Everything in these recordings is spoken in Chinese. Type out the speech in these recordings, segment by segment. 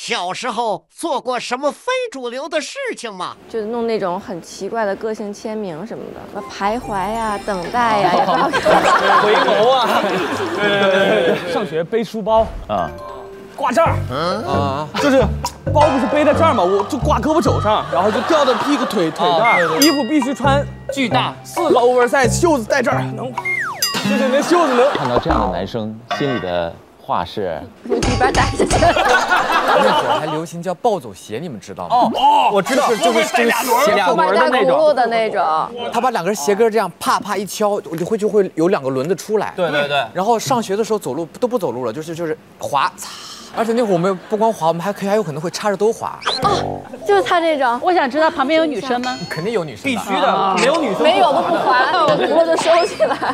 小时候做过什么非主流的事情吗？ 就弄那种很奇怪的个性签名什么的，徘徊呀、等待呀、 回眸啊！对，上学背书包啊，挂这儿就是包不是背在这儿吗？我就挂胳膊肘上，然后就吊到屁股腿这儿。衣服必须穿巨大4个 oversize， 袖子在这儿能，就是那袖子能。 看到这样的男生，心里的话是如鸡巴打下去。 那会儿还流行叫暴走鞋，你们知道吗？ 我知道，就是鞋后面带轱辘的那种。 他把2根鞋跟这样啪啪一敲，就会有2个轮子出来。 对。 然后上学的时候走路都不走路了，就是滑擦。而且那会儿我们不光滑，我们还有可能会插着兜滑。 哦，就是他这种。 我想知道旁边有女生吗？ 肯定有女生， 必须的，没有女生没有都不滑，那个轱辘就收起来。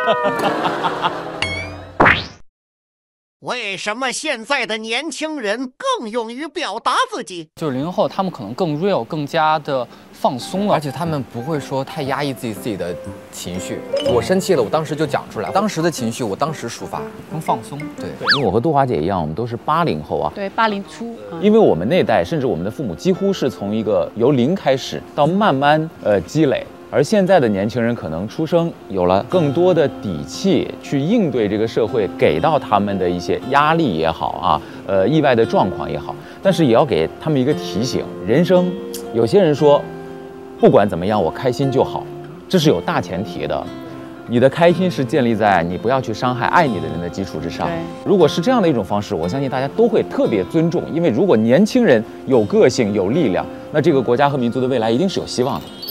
为什么现在的年轻人更勇于表达自己？ 就是00后，他们可能更 real， 更加的放松了， 而且他们不会说太压抑自己的情绪。我生气了，我当时就讲出来，当时的情绪我当时抒发， 更放松。 对， 因为我和杜华姐一样，我们都是80后啊。 对，80初。 因为我们那代，甚至我们的父母几乎是从一个由0开始，到慢慢积累。而现在的年轻人可能出生有了更多的底气去应对这个社会给到他们的一些压力也好啊，意外的状况也好，但是也要给他们一个提醒：人生，有些人说，不管怎么样，我开心就好，这是有大前提的。你的开心是建立在你不要去伤害爱你的人的基础之上。如果是这样的一种方式，我相信大家都会特别尊重，因为如果年轻人有个性、有力量，那这个国家和民族的未来一定是有希望的。